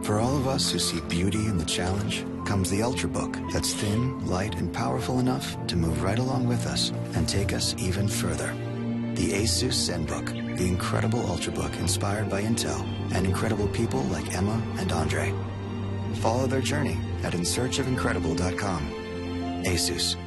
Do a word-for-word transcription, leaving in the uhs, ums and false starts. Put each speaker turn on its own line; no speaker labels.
For all of us who see beauty in the challenge, comes the Ultrabook that's thin, light, and powerful enough to move right along with us and take us even further. The Asus ZenBook, the incredible Ultrabook inspired by Intel and incredible people like Emma and Andre. Follow their journey at in search of incredible dot com. Asus.